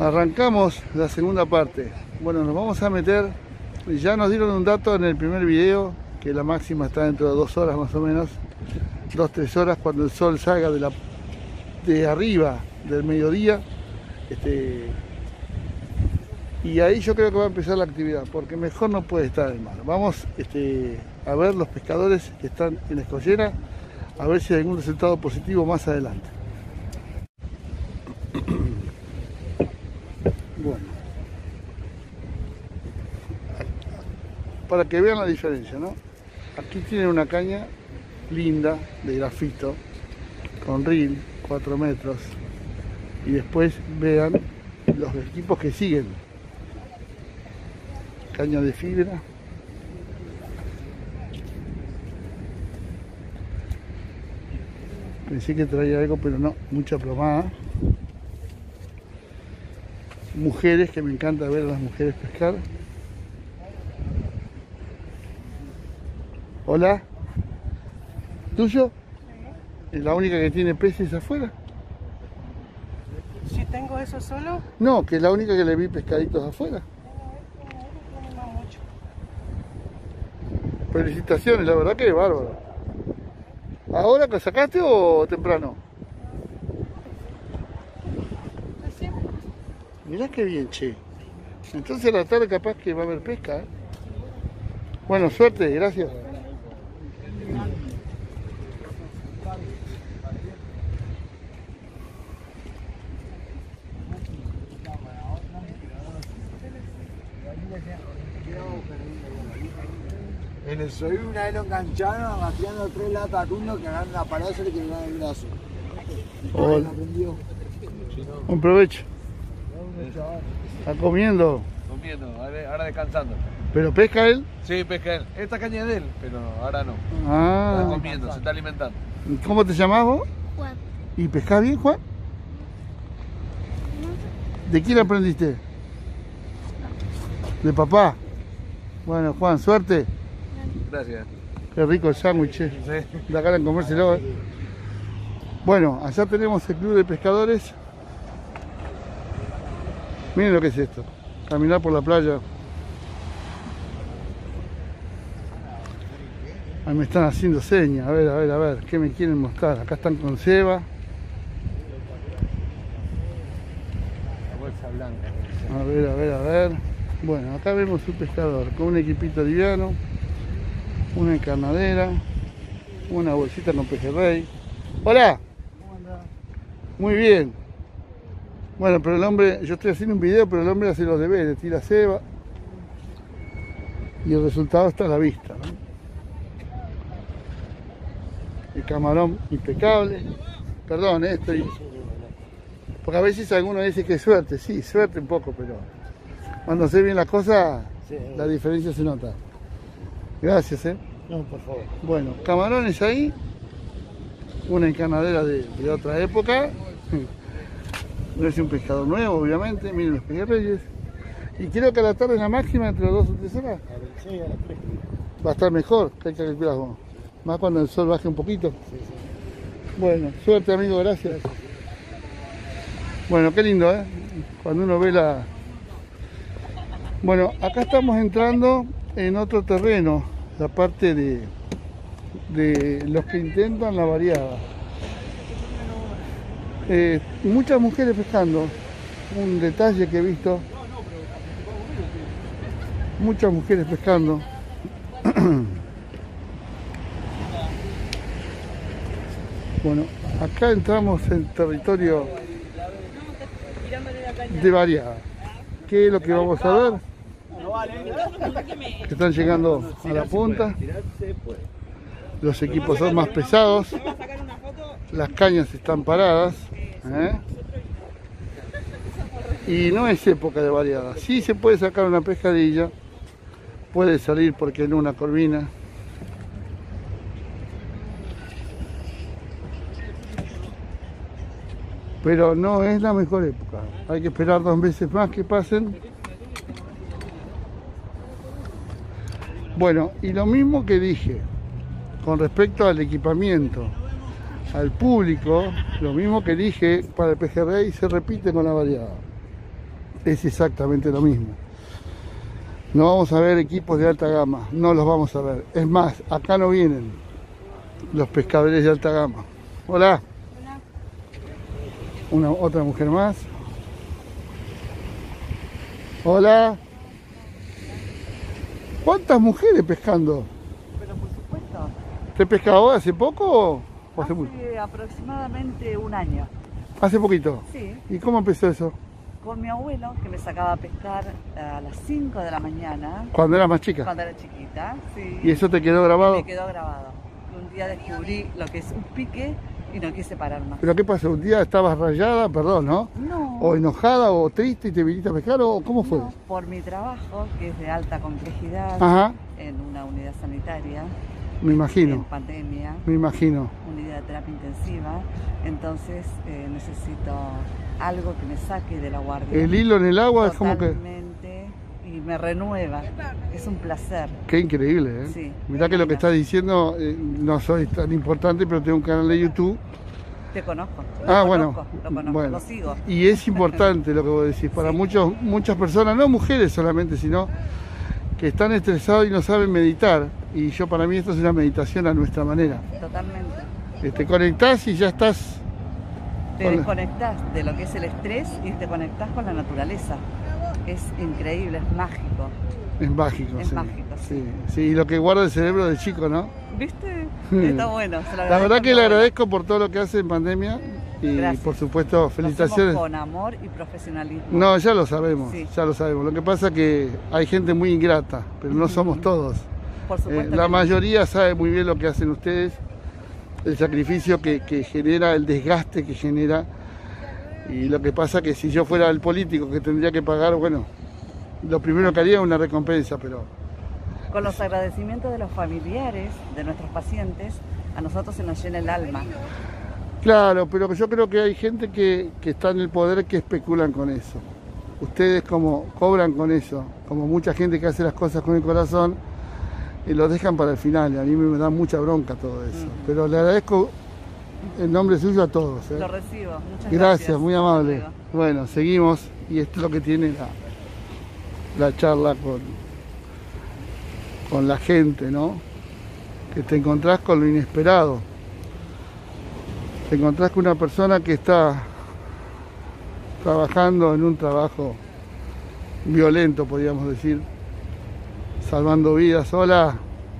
Arrancamos la segunda parte. Bueno, nos vamos a meter. Ya nos dieron un dato en el primer video, que la máxima está dentro de 2 horas más o menos, 2-3 horas, cuando el sol salga de arriba del mediodía. Y ahí yo creo que va a empezar la actividad, porque mejor no puede estar el mar. Vamos a ver los pescadores que están en la escollera, a ver si hay algún resultado positivo más adelante. Bueno, para que vean la diferencia, ¿no? Aquí tienen una caña linda de grafito con reel 4 metros, y después vean los equipos que siguen. Caña de fibra, pensé que traía algo, pero no, mucha plomada. Mujeres, que me encanta ver a las mujeres pescar. Hola. ¿Tuyo? ¿Es la única que tiene peces afuera? ¿Si tengo eso solo? No, que es la única que le vi pescaditos afuera. Felicitaciones, la verdad que es bárbaro. ¿Ahora que sacaste o temprano? Mirá qué bien, che. Entonces a la tarde capaz que va a haber pesca, ¿eh? Bueno, suerte, gracias. En el soy una vez lo engancharon arrastrando 3 latas de atún que agarran la parada y le quebraron el brazo. Hola. Un provecho. ¿Está comiendo? Comiendo, ahora descansando. ¿Pero pesca él? Sí, pesca él. Esta caña es de él, pero ahora no. Ah. Está comiendo, se está alimentando. ¿Cómo te llamás vos? Juan. ¿Y pescás bien, Juan? ¿De quién aprendiste? ¿De papá? Bueno, Juan, suerte. Gracias. Qué rico el sándwich, Sí. da cara en comérselo, ¿eh? Bueno, allá tenemos el club de pescadores. Miren lo que es esto. Caminar por la playa. Ahí me están haciendo señas. A ver. ¿Qué me quieren mostrar? Acá están con Seba. La bolsa blanca. A ver. Bueno, acá vemos un pescador con un equipito liviano, una encarnadera, una bolsita con pejerrey. ¡Hola! ¿Cómo andás? Muy bien. Bueno, pero el hombre, yo estoy haciendo un video, pero el hombre hace los deberes, tira ceba y el resultado está a la vista, ¿no? El camarón impecable. Perdón, estoy... Porque a veces alguno dice que es suerte, sí, suerte un poco, pero cuando se bien las cosas, Sí. la diferencia se nota. Gracias, ¿eh? No, por favor. Bueno, camarones ahí, una encarnadera de otra época. No es un pescador nuevo, obviamente. Miren los pejerreyes. Y creo que a la tarde es la máxima, entre 2 o 3 horas. Sí, a las 3. Va a estar mejor, que hay que calcular vos. Más cuando el sol baje un poquito. Sí. Bueno, suerte, amigo, gracias. Bueno, qué lindo, ¿eh? Cuando uno ve la... Bueno, acá estamos entrando en otro terreno, la parte de los que intentan la variada. Muchas mujeres pescando, un detalle que he visto, muchas mujeres pescando. Bueno, acá entramos en territorio de variada. ¿Qué es lo que vamos a ver? Que están llegando a la punta. Los equipos son más pesados. Las cañas están paradas, ¿eh? Y no es época de variada. Sí se puede sacar una pescadilla, puede salir porque no una corvina. Pero no es la mejor época. Hay que esperar 2 meses más que pasen. Bueno, y lo mismo que dije con respecto al equipamiento, al público, lo mismo que dije para el pejerrey se repite con la variada. es exactamente lo mismo. No vamos a ver equipos de alta gama, no los vamos a ver. Es más, acá no vienen los pescadores de alta gama. Hola. Hola. Otra mujer más. Hola. ¿Cuántas mujeres pescando? Pero por supuesto. ¿Te pescado hace poco o hace mucho? Hace aproximadamente un año. ¿Hace poquito? Sí, ¿Y cómo empezó eso? con mi abuelo que me sacaba a pescar a las 5 de la mañana, Cuando eras más chica. cuando era chiquita. Sí. ¿Y eso te quedó grabado? Me quedó grabado. Un día descubrí lo que es un pique y no quise parar más. ¿Pero qué pasó? ¿Un día estabas rayada, perdón, no? No. ¿O enojada o triste y te viniste a pescar o cómo fue? No, por mi trabajo, que es de alta complejidad, Ajá, en una unidad sanitaria, me en imagino, pandemia, me imagino. unidad de terapia intensiva, entonces necesito algo que me saque de la guardia. El hilo en el agua es como que... Totalmente, y me renueva, es un placer. Qué increíble, ¿eh? Sí. Mirá que lo que estás diciendo, no soy tan importante, pero tengo un canal de YouTube. Te conozco. Ah, lo bueno, conozco, bueno. lo sigo. Y es importante lo que vos decís, para Sí. muchas personas, no mujeres solamente, sino que están estresados y no saben meditar. Y yo para mí esto es una meditación a nuestra manera. Totalmente. Te conectás y ya estás... Te Hola. desconectás de lo que es el estrés y te conectás con la naturaleza. Es increíble, es mágico. Es mágico, Es sí. mágico, Sí, sí, y lo que guarda el cerebro de chico, ¿no? ¿Viste? Está bueno. se lo La agradezco verdad que le todo. agradezco por todo lo que hace en pandemia y Gracias. por supuesto Lo hacemos felicitaciones. con amor y profesionalismo. No, ya lo sabemos, Sí. ya lo sabemos. Lo que pasa es que hay gente muy ingrata, pero no somos todos. Por supuesto. La que no. mayoría sabe muy bien lo que hacen ustedes, el sacrificio que genera, el desgaste que genera. Y lo que pasa que si yo fuera el político que tendría que pagar, bueno, lo primero que haría es una recompensa, pero... Con los agradecimientos de los familiares de nuestros pacientes, a nosotros se nos llena el alma. Claro, pero yo creo que hay gente que está en el poder que especulan con eso. Ustedes como cobran con eso, como mucha gente que hace las cosas con el corazón, y lo dejan para el final, y a mí me da mucha bronca todo eso. Pero le agradezco en nombre suyo a todos. Lo recibo. Muchas Gracias, muy amable. Hasta luego. Bueno, seguimos, y esto es lo que tiene la charla con la gente, ¿no? Que te encontrás con lo inesperado. Te encontrás con una persona que está trabajando en un trabajo violento, podríamos decir, salvando vidas. Hola.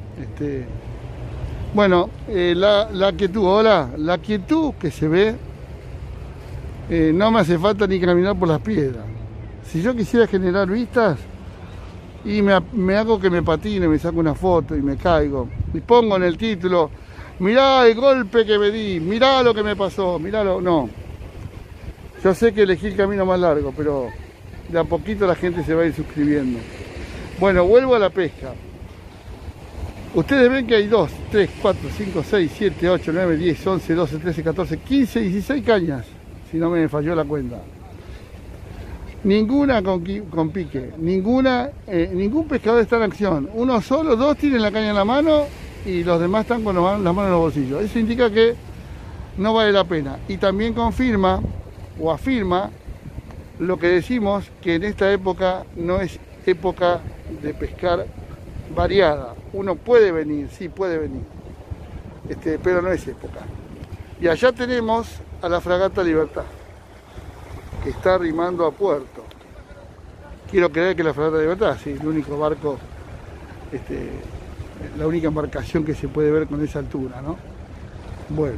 Bueno, la quietud, hola, la quietud que se ve, no me hace falta ni caminar por las piedras. Si yo quisiera generar vistas, y me hago que me patine, me saco una foto y me caigo, y pongo en el título, mirá el golpe que me di, mirá lo que me pasó, mirá no. Yo sé que elegí el camino más largo, pero de a poquito la gente se va a ir suscribiendo. Bueno, vuelvo a la pesca. Ustedes ven que hay 2, 3, 4, 5, 6, 7, 8, 9, 10, 11, 12, 13, 14, 15, 16 cañas, si no me falló la cuenta. Ninguna con pique, ningún pescador está en acción. Uno solo, 2 tienen la caña en la mano y los demás están con las manos en los bolsillos. Eso indica que no vale la pena. Y también confirma o afirma lo que decimos, que en esta época no es época de pescar variada. Uno puede venir, sí puede venir, pero no es época. Y allá tenemos a la fragata Libertad, que está arrimando a puerto. Quiero creer que la fragata Libertad, sí, el único barco, la única embarcación que se puede ver con esa altura, ¿no? Bueno.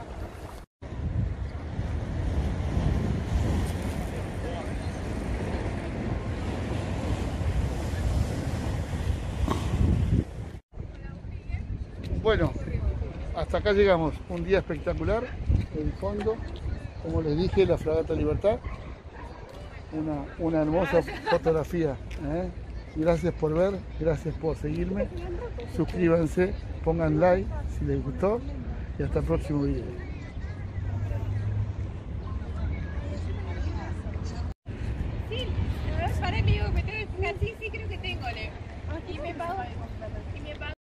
Bueno, hasta acá llegamos. Un día espectacular. En fondo, como les dije, la fragata Libertad. Una hermosa fotografía. Gracias por ver, gracias por seguirme. Suscríbanse, pongan like si les gustó y hasta el próximo video.